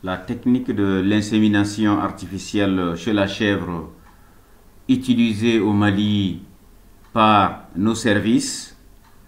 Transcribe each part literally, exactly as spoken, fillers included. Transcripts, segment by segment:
la technique de l'insémination artificielle chez la chèvre utilisée au Mali par nos services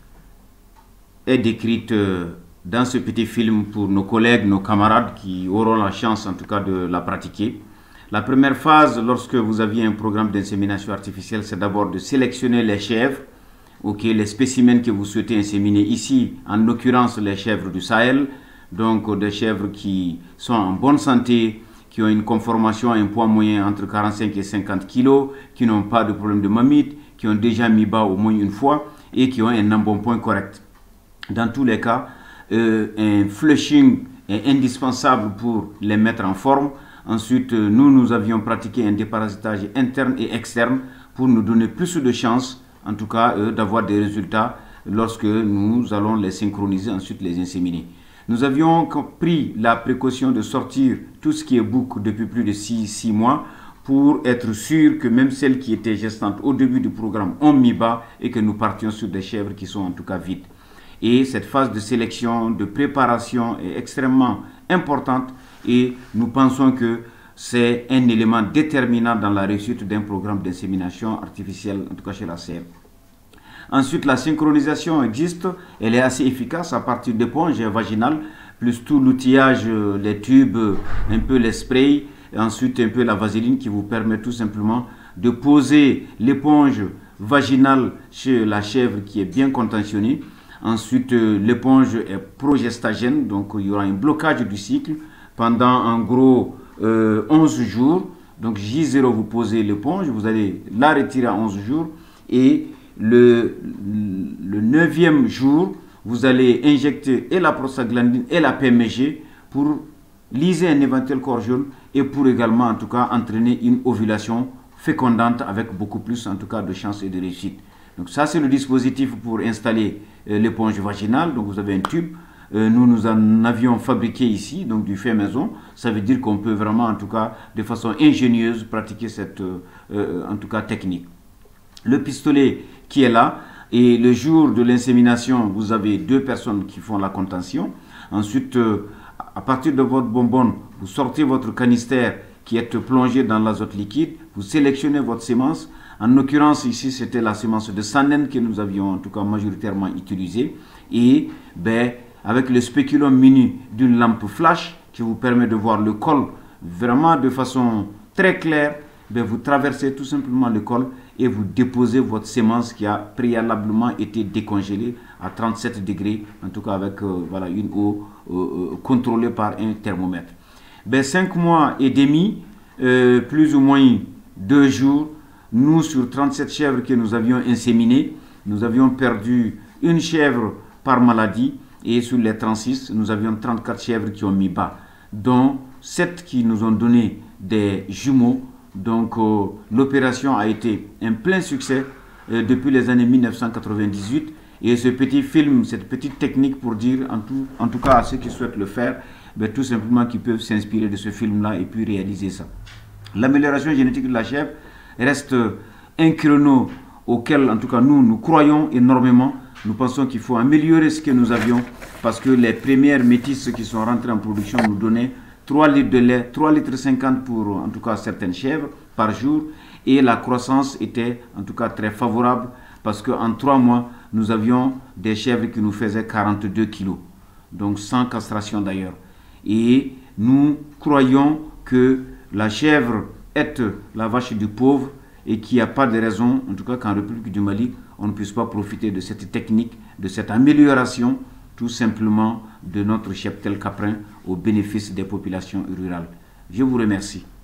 est décrite dans ce petit film pour nos collègues, nos camarades qui auront la chance en tout cas de la pratiquer. La première phase, lorsque vous aviez un programme d'insémination artificielle, c'est d'abord de sélectionner les chèvres, okay, les spécimens que vous souhaitez inséminer ici, en l'occurrence les chèvres du Sahel, donc des chèvres qui sont en bonne santé, qui ont une conformation à un poids moyen entre quarante-cinq et cinquante kilos, qui n'ont pas de problème de mamite, qui ont déjà mis bas au moins une fois et qui ont un embonpoint correct. Dans tous les cas, euh, un flushing est indispensable pour les mettre en forme. Ensuite, nous, nous avions pratiqué un déparasitage interne et externe pour nous donner plus de chances, en tout cas, euh, d'avoir des résultats lorsque nous allons les synchroniser, ensuite les inséminer. Nous avions pris la précaution de sortir tout ce qui est bouc depuis plus de six mois pour être sûr que même celles qui étaient gestantes au début du programme ont mis bas et que nous partions sur des chèvres qui sont en tout cas vides. Et cette phase de sélection, de préparation est extrêmement importante et nous pensons que c'est un élément déterminant dans la réussite d'un programme d'insémination artificielle, en tout cas chez la chèvre. Ensuite, la synchronisation existe, elle est assez efficace à partir d'éponges vaginales, plus tout l'outillage, les tubes, un peu les sprays, et ensuite un peu la vaseline qui vous permet tout simplement de poser l'éponge vaginale chez la chèvre qui est bien contentionnée. Ensuite, l'éponge est progestagène, donc il y aura un blocage du cycle pendant en gros euh, onze jours. Donc J zéro, vous posez l'éponge, vous allez la retirer à onze jours et le, le neuvième jour, vous allez injecter et la prostaglandine et la P M G pour liser un éventuel corps jaune et pour également en tout cas entraîner une ovulation fécondante avec beaucoup plus en tout cas de chances et de réussite. Donc ça c'est le dispositif pour installer euh, l'éponge vaginale. Donc vous avez un tube, euh, nous nous en avions fabriqué ici, donc du fait maison. Ça veut dire qu'on peut vraiment en tout cas de façon ingénieuse pratiquer cette euh, euh, en tout cas technique. Le pistolet qui est là et le jour de l'insémination vous avez deux personnes qui font la contention. Ensuite euh, à partir de votre bonbonne vous sortez votre canistère qui est plongé dans l'azote liquide, vous sélectionnez votre sémence. En l'occurrence, ici, c'était la sémence de Sannen que nous avions en tout cas majoritairement utilisée. Et ben, avec le spéculum mini d'une lampe flash qui vous permet de voir le col vraiment de façon très claire, ben, vous traversez tout simplement le col et vous déposez votre sémence qui a préalablement été décongelée à trente-sept degrés, en tout cas avec euh, voilà, une eau euh, contrôlée par un thermomètre. Ben, cinq mois et demi, euh, plus ou moins deux jours, nous, sur trente-sept chèvres que nous avions inséminées, nous avions perdu une chèvre par maladie et sur les trente-six, nous avions trente-quatre chèvres qui ont mis bas, dont sept qui nous ont donné des jumeaux. Donc euh, l'opération a été un plein succès euh, depuis les années mille neuf cent quatre-vingt-dix-huit et ce petit film, cette petite technique pour dire en tout, en tout cas à ceux qui souhaitent le faire, ben, tout simplement qu'ils peuvent s'inspirer de ce film-là et puis réaliser ça. L'amélioration génétique de la chèvre reste un créneau auquel, en tout cas, nous, nous croyons énormément. Nous pensons qu'il faut améliorer ce que nous avions parce que les premières métisses qui sont rentrées en production nous donnaient trois litres de lait, trois litres cinquante pour, en tout cas, certaines chèvres par jour. Et la croissance était, en tout cas, très favorable parce qu'en trois mois, nous avions des chèvres qui nous faisaient quarante-deux kilos. Donc, sans castration d'ailleurs. Et nous croyons que la chèvre est la vache du pauvre et qu'il n'y a pas de raison, en tout cas qu'en République du Mali, on ne puisse pas profiter de cette technique, de cette amélioration, tout simplement de notre cheptel caprin au bénéfice des populations rurales. Je vous remercie.